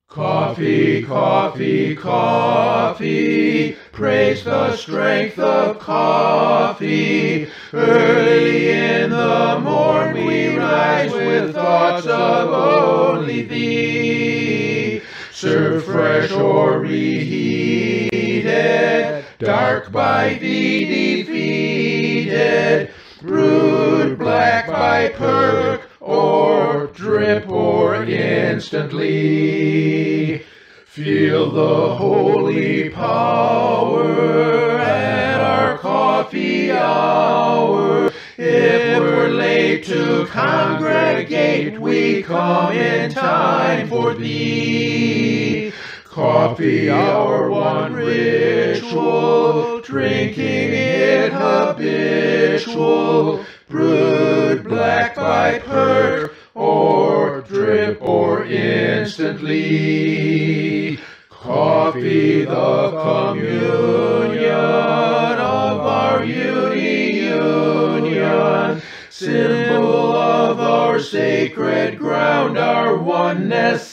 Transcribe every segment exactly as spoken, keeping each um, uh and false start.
Coffee, coffee, coffee, praise the strength of coffee. Early in the morn we rise with thoughts of only thee. Served fresh or reheated, dark by thee defeated, brewed black by perk, or drip, or instantly. Feel the holy power at our coffee hour. If we're late to congregate, we come in time for thee. Coffee, our one ritual, drinking it habitual, brewed black by perk, or drip, or instantly. Coffee, the communion of our uni-union, symbol of our sacred ground, our one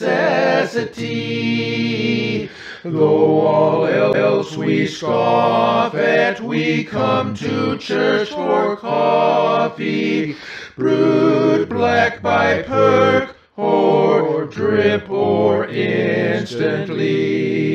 necessity. Though all else we scoff at, we come to church for coffee, brewed black by perk, or drip, or instantly.